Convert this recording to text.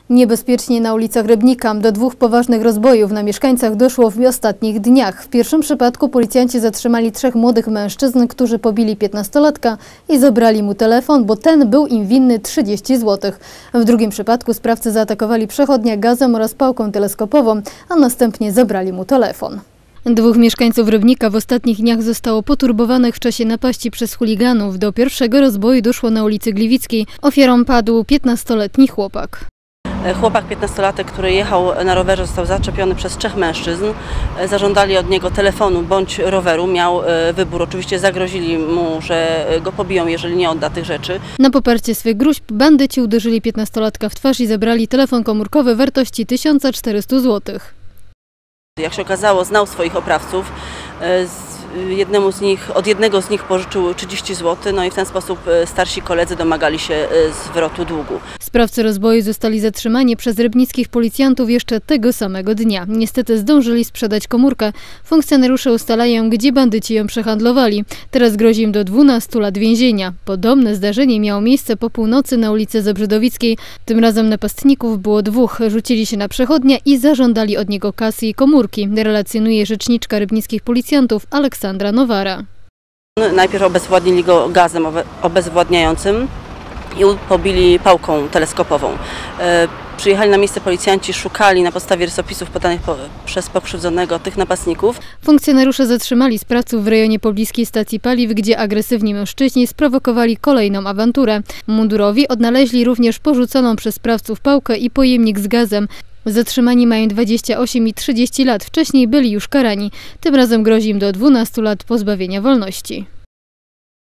Niebezpiecznie na ulicach Rybnika. Do 2 poważnych rozbojów na mieszkańcach doszło w ostatnich dniach. W pierwszym przypadku policjanci zatrzymali 3 młodych mężczyzn, którzy pobili 15-latka i zabrali mu telefon, bo ten był im winny 30 zł. W drugim przypadku sprawcy zaatakowali przechodnia gazem oraz pałką teleskopową, a następnie zabrali mu telefon. 2 mieszkańców Rybnika w ostatnich dniach zostało poturbowanych w czasie napaści przez chuliganów. Do pierwszego rozboju doszło na ulicy Gliwickiej. Ofiarą padł 15-letni chłopak. Chłopak 15-latek, który jechał na rowerze, został zaczepiony przez 3 mężczyzn. Zażądali od niego telefonu bądź roweru. Miał wybór. Oczywiście zagrozili mu, że go pobiją, jeżeli nie odda tych rzeczy. Na poparcie swych gruźb bandyci uderzyli 15-latka w twarz i zabrali telefon komórkowy wartości 1400 zł. Jak się okazało, znał swoich oprawców. Od jednego z nich pożyczył 30 zł, no i w ten sposób starsi koledzy domagali się zwrotu długu. Sprawcy rozboju zostali zatrzymani przez rybnickich policjantów jeszcze tego samego dnia. Niestety zdążyli sprzedać komórkę. Funkcjonariusze ustalają, gdzie bandyci ją przehandlowali. Teraz grozi im do 12 lat więzienia. Podobne zdarzenie miało miejsce po północy na ulicy Zebrzydowickiej. Tym razem napastników było 2. Rzucili się na przechodnia i zażądali od niego kasy i komórki. Relacjonuje rzeczniczka rybnickich policjantów Aleksandra Nowara. Najpierw obezwładnili go gazem obezwładniającym i pobili pałką teleskopową. Przyjechali na miejsce policjanci, szukali na podstawie rysopisów podanych przez pokrzywdzonego tych napastników. Funkcjonariusze zatrzymali sprawców w rejonie pobliskiej stacji paliw, gdzie agresywni mężczyźni sprowokowali kolejną awanturę. Mundurowi odnaleźli również porzuconą przez sprawców pałkę i pojemnik z gazem. Zatrzymani mają 28 i 30 lat. Wcześniej byli już karani. Tym razem grozi im do 12 lat pozbawienia wolności.